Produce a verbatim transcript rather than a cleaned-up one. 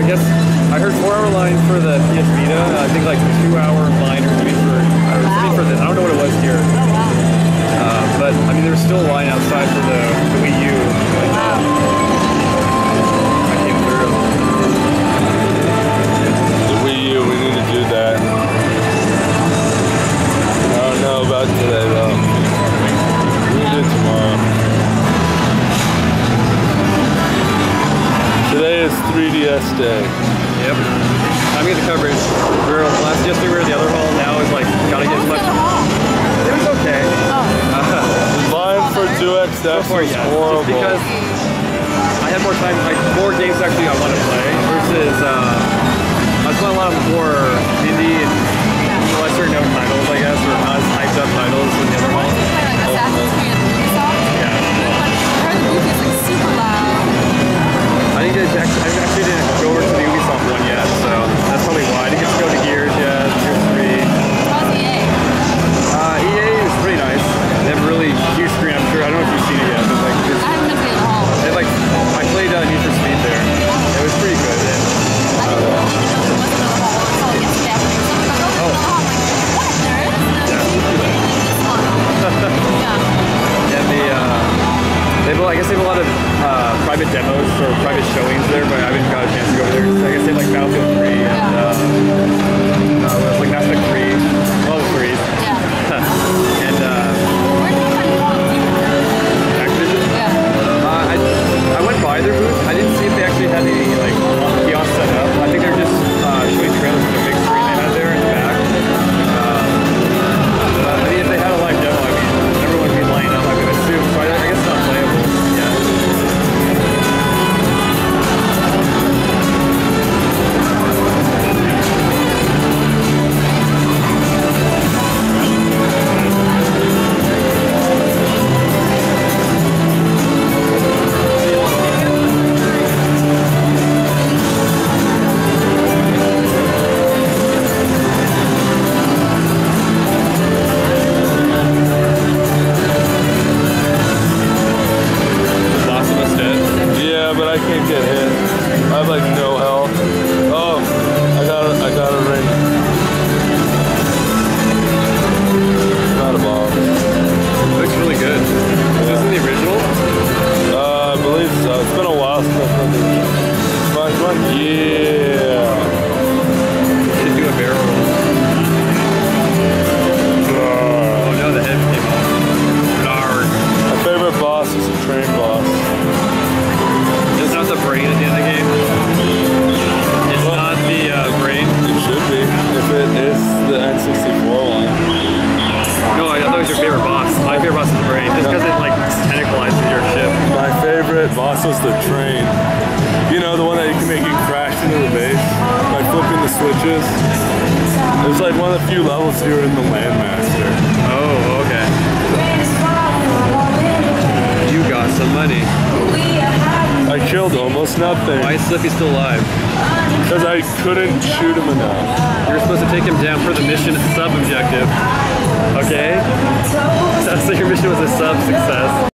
guess I heard four hour line for the P S Vita. I think like two hour line or something for, or something for this. I don't know what it was here. Uh, but I mean, there was still a line outside for the, the Wii U. Like, uh, I came through. The Wii U, we need to do that. I don't know about today though. We can do it tomorrow. Today is three D S day. Yep. I'm getting the coverage. We were last yesterday we were at the other hall. Now it's like gotta get as much. It was okay. Oh. Uh, The line for two X F so far, was yes. horrible. Just because I had more time, like more games actually I want to play versus uh, I was playing a lot of more indie and lesser known titles, I guess, or not as hyped up titles in the other hall. Yeah. I think it's actually, I actually didn't go over to the Ubisoft one yet, so that's probably why. I didn't get to go to Gears yet, Gears three. How's E A? Uh, E A is pretty nice. They have a really huge screen, I'm sure. I don't know if you've seen it yet, but like, I haven't been to the hall. they like, I played uh, Need for Speed there. It was pretty good. And, I didn't know there was another hall until yesterday afternoon. So I was like, oh, there's another hall. I'm like, what? There is? No, this one. Yeah. and the, uh, they have, I guess they have a lot of uh, private demos or private showings there, but I haven't got a chance to go over there. I guess they have like Battlefield three and uh, uh, like Mass Effect three, all the threes. Yeah. and uh, Where did you find the Activision? Yeah. Uh, I, I went by their booth. I didn't see if they actually had any like kiosks set up. I think they're just uh, showing trailers for the big screen they had there in the back. Uh, but, I mean, if they had a live demo, I mean, everyone would be lining up, I would assume. So I, I guess it's not playable. Yeah. Yeah, but I can't get hit. I have like no health. Oh, I got a, I got a ring. Not a bomb. It looks really good. Is this in the original? Uh, I believe so. It's been a while since I've done this. Come on, come on. Yeah. Should do a barrel roll. Oh no, the head came off. Darn. My favorite boss is a train boss. It's not the brain at the end of the game. It's Well, not the uh, brain. It should be. If it is the N sixty-four one. No, I thought it was your favorite boss. My favorite boss is the brain, just because it like tentaclizes your ship. My favorite boss was the train. You know, the one that you can make you crash into the base by flipping the switches. It was like one of the few levels here in the Landmaster. Oh, okay. You got some money. I killed almost nothing. Why is Slippy still alive? Because I couldn't shoot him enough. You're supposed to take him down for the mission sub-objective. Okay? So your mission was a sub-success.